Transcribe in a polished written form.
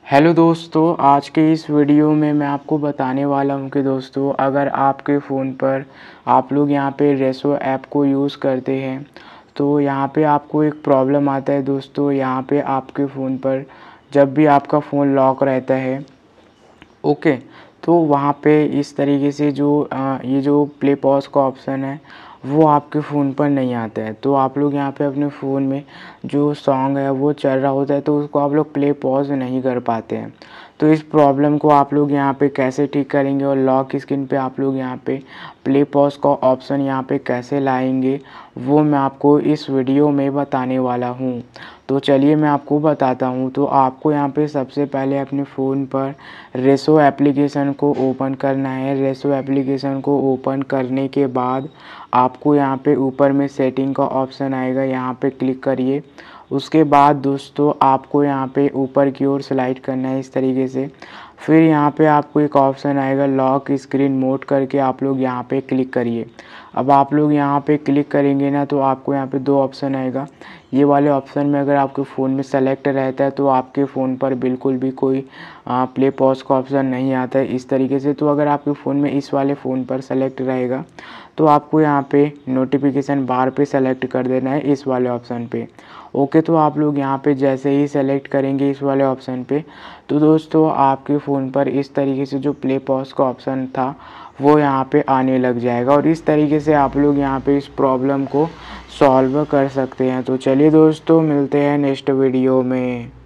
Hello दोस्तों, आज के इस वीडियो में मैं आपको बताने वाला हूं कि दोस्तों अगर आपके फ़ोन पर आप लोग यहां पे रेसो ऐप को यूज़ करते हैं तो यहां पे आपको एक प्रॉब्लम आता है। दोस्तों यहां पे आपके फ़ोन पर जब भी आपका फ़ोन लॉक रहता है, ओके, तो वहाँ पे इस तरीके से ये जो प्ले पॉज़ का ऑप्शन है वो आपके फ़ोन पर नहीं आता है। तो आप लोग यहाँ पे अपने फ़ोन में जो सॉन्ग है वो चल रहा होता है तो उसको आप लोग प्ले पॉज़ नहीं कर पाते हैं। तो इस प्रॉब्लम को आप लोग यहाँ पे कैसे ठीक करेंगे और लॉक स्क्रीन पे आप लोग यहाँ पे प्ले पॉज़ का ऑप्शन यहाँ पे कैसे लाएंगे, वो मैं आपको इस वीडियो में बताने वाला हूँ। तो चलिए मैं आपको बताता हूँ। तो आपको यहाँ पे सबसे पहले अपने फ़ोन पर रेसो एप्लीकेशन को ओपन करना है। रेसो एप्लीकेशन को ओपन करने के बाद आपको यहाँ पे ऊपर में सेटिंग का ऑप्शन आएगा, यहाँ पे क्लिक करिए। उसके बाद दोस्तों आपको यहाँ पे ऊपर की ओर स्लाइड करना है इस तरीके से। फिर यहाँ पे आपको एक ऑप्शन आएगा लॉक स्क्रीन मोड करके, आप लोग यहाँ पे क्लिक करिए। अब आप लोग यहाँ पे क्लिक करेंगे ना तो आपको यहाँ पे दो ऑप्शन आएगा। ये वाले ऑप्शन में अगर आपके फ़ोन में सेलेक्ट रहता है तो आपके फ़ोन पर बिल्कुल भी कोई प्ले पॉज़ का ऑप्शन नहीं आता है इस तरीके से। तो अगर आपके फ़ोन में इस वाले फ़ोन पर सेलेक्ट रहेगा तो आपको यहाँ पे नोटिफिकेशन बार पे सेलेक्ट कर देना है इस वाले ऑप्शन पे। ओके, तो आप लोग यहाँ पे जैसे ही सेलेक्ट करेंगे इस वाले ऑप्शन पे तो दोस्तों आपके फ़ोन पर इस तरीके से जो प्ले पॉज़ का ऑप्शन था वो यहाँ पे आने लग जाएगा और इस तरीके से आप लोग यहाँ पे इस प्रॉब्लम को सॉल्व कर सकते हैं। तो चलिए दोस्तों, मिलते हैं नेक्स्ट वीडियो में।